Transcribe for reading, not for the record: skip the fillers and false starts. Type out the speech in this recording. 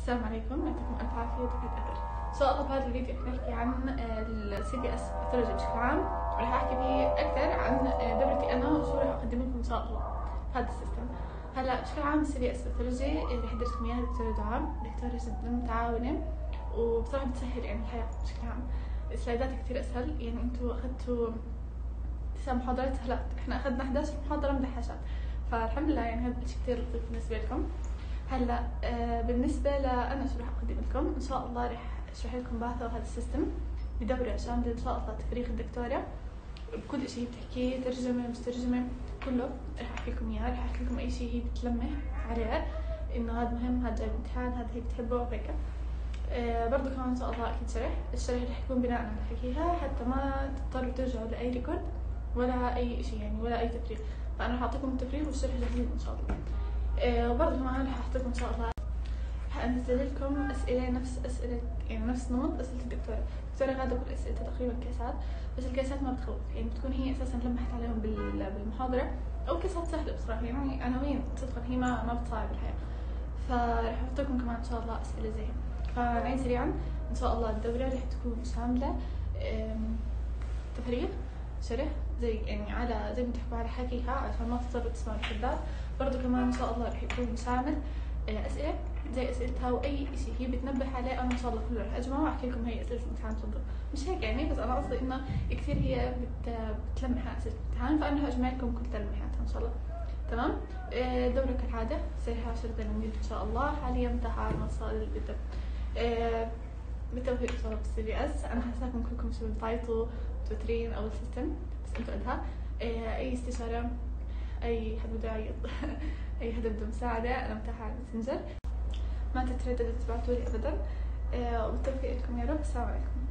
السلام عليكم، يعطيكم ألف عافية دكتور أثر. إن شاء الله بهذا الفيديو رح نحكي عن CPS باثولوجي بشكل عام، ورح أحكي فيه أكثر عن دورتي أنا وشو رح أقدم لكم إن شاء الله بهذا السيستم. هلا بشكل عام CPS باثولوجي رح يدرس لكم إياها دكتورة دعاء، دكتورة جدا متعاونة وبصراحة بتسهل يعني الحياة بشكل عام. السلايدات كثير أسهل، يعني أنتوا أخذتوا 9 محاضرات، هلا إحنا أخذنا 11 محاضرة مدحشات، فالحمد لله يعني هذا الشيء كثير لطيف بالنسبة لكم. هلا بالنسبه لأنا شو راح اقدم لكم، ان شاء الله راح اشرح لكم باثو هذا السيستم بدورة شامله ان شاء الله تفريغ الدكتوره بكل شيء بتحكيه، ترجمه مش ترجمه كله راح احكي لكم اياه. راح احكي لكم اي شيء هي بتلمح عليه انه هذا مهم، هذا جاي امتحان، هذا هي بتحبه وهيك. برضه كمان ان شاء الله اكيد الشرح راح يكون بناء على حكيها، حتى ما تضطروا ترجعوا لاي ريكورد ولا اي شيء يعني ولا اي تفريغ. فانا راح اعطيكم التفريغ والشرح جاهزين ان شاء الله. وبرضه كمان راح احط لكم ان شاء الله، راح انزل لكم اسئله نفس اسئله يعني نفس نمط اسئله الدكتوره. الدكتوره غاده كل اسئلتها تقريبا كيسات، بس الكيسات ما بتخوف، يعني بتكون هي اساسا لمحت عليهم بالمحاضره، او كيسات سهله بصراحه، يعني عناوين صدقا هي ما بتصعب الحياه. فراح احط لكم كمان ان شاء الله اسئله زي هيك. فنعيد سريعا، ان شاء الله الدوره راح تكون شامله تفريغ، شرح زي يعني على زي ما تحكوا على حكيها عشان ما تضطروا تسمعوا الكتاب. برضه كمان ان شاء الله رح يكون شامل اسئله زي اسئلتها، واي شيء هي بتنبه عليه انا ان شاء الله كله رح اجمعه واحكي لكم هي اسئله الامتحان تفضل. مش هيك يعني، بس انا قصدي انه كثير هي بتلمح على اسئله الامتحان، فانا رح اجمع لكم كل تلميحاتها ان شاء الله. تمام. الدوره كالعاده سيرها 10 دنانير ان شاء الله، حاليا تحت مصادر البدء. بالتوفيق ان شاء الله بالCPS. انا حاساكم كلكم شو بتعيطوا متوترين او السيستم، بس انتوا قدها. اي استشاره، اي حد بده يعيط اي حدا بده مساعده، انا متاحه على الماسنجر، ما تترددوا تبعتوا لي ابدا. وبالتوفيق لكم يا رب. السلام عليكم.